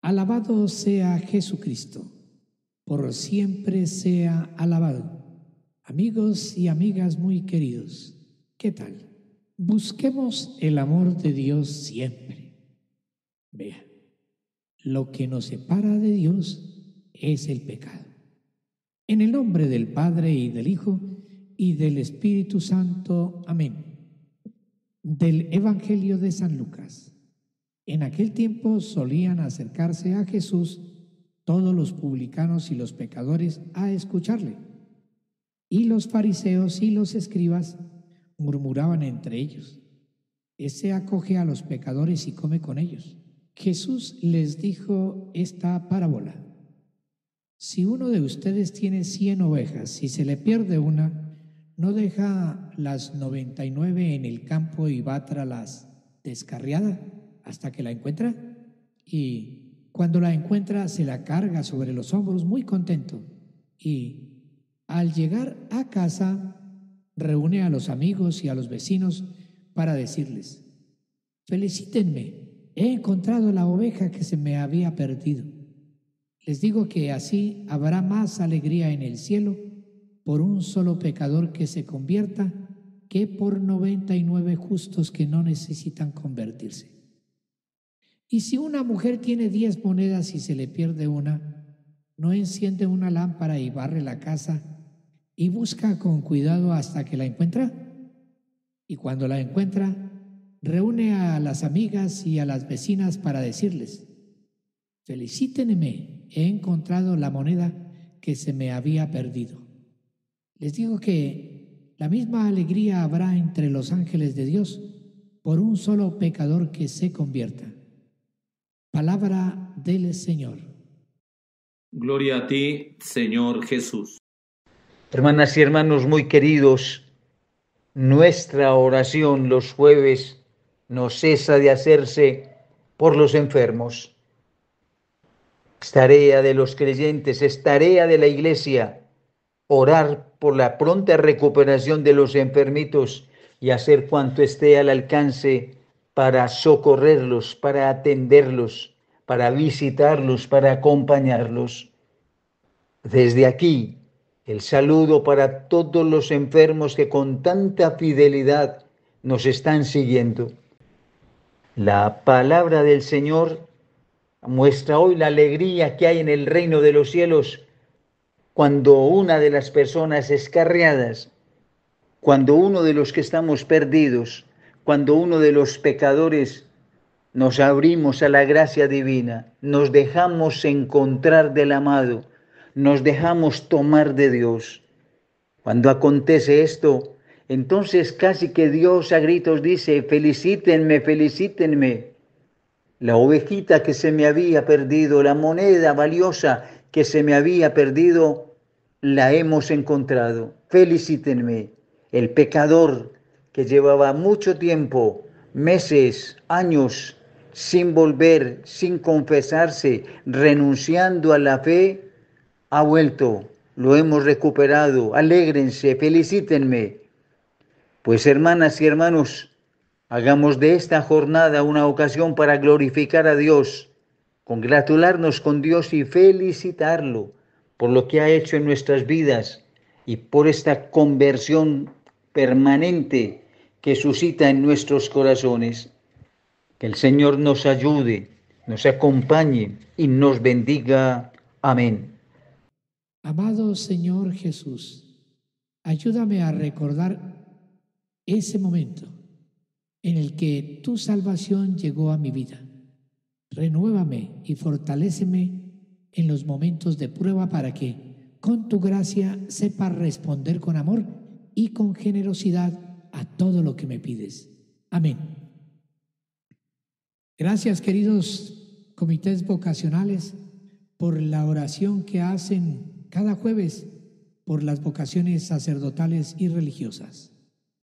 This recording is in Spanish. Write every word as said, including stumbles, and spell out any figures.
Alabado sea Jesucristo, por siempre sea alabado. Amigos y amigas muy queridos, ¿qué tal? Busquemos el amor de Dios siempre. Vea, lo que nos separa de Dios es el pecado. En el nombre del Padre y del Hijo y del Espíritu Santo. Amén. Del Evangelio de San Lucas. En aquel tiempo solían acercarse a Jesús todos los publicanos y los pecadores a escucharle. Y los fariseos y los escribas murmuraban entre ellos: Ese acoge a los pecadores y come con ellos. Jesús les dijo esta parábola: Si uno de ustedes tiene cien ovejas y se le pierde una, ¿no deja las noventa y nueve en el campo y va tras las descarriada hasta que la encuentra? Y cuando la encuentra, se la carga sobre los hombros muy contento. Y al llegar a casa, reúne a los amigos y a los vecinos para decirles: Felicítenme, he encontrado la oveja que se me había perdido. Les digo que así habrá más alegría en el cielo por un solo pecador que se convierta que por noventa y nueve justos que no necesitan convertirse. Y si una mujer tiene diez monedas y se le pierde una, ¿no enciende una lámpara y barre la casa y busca con cuidado hasta que la encuentra? Y cuando la encuentra, reúne a las amigas y a las vecinas para decirles: Felicítenme, he encontrado la moneda que se me había perdido. Les digo que la misma alegría habrá entre los ángeles de Dios por un solo pecador que se convierta. Palabra del Señor. Gloria a ti, Señor Jesús. Hermanas y hermanos muy queridos, nuestra oración los jueves no cesa de hacerse por los enfermos. Es tarea de los creyentes, es tarea de la Iglesia orar por la pronta recuperación de los enfermitos y hacer cuanto esté al alcance para socorrerlos, para atenderlos, para visitarlos, para acompañarlos. Desde aquí, el saludo para todos los enfermos que con tanta fidelidad nos están siguiendo. La palabra del Señor muestra hoy la alegría que hay en el reino de los cielos cuando una de las personas escarriadas, cuando uno de los que estamos perdidos, cuando uno de los pecadores nos abrimos a la gracia divina, nos dejamos encontrar del amado, nos dejamos tomar de Dios. Cuando acontece esto, entonces casi que Dios a gritos dice: felicítenme, felicítenme. La ovejita que se me había perdido, la moneda valiosa que se me había perdido, la hemos encontrado. Felicítenme. El pecador que llevaba mucho tiempo, meses, años, sin volver, sin confesarse, renunciando a la fe, ha vuelto. Lo hemos recuperado. Alégrense, felicítenme. Pues hermanas y hermanos, hagamos de esta jornada una ocasión para glorificar a Dios, congratularnos con Dios y felicitarlo por lo que ha hecho en nuestras vidas y por esta conversión permanente que suscita en nuestros corazones. Que el Señor nos ayude, nos acompañe y nos bendiga. Amén. Amado Señor Jesús, ayúdame a recordar ese momento en el que tu salvación llegó a mi vida. Renuévame y fortaléceme en los momentos de prueba para que, con tu gracia, sepa responder con amor y con generosidad a todo lo que me pides. Amén. Gracias, queridos comités vocacionales, por la oración que hacen cada jueves por las vocaciones sacerdotales y religiosas.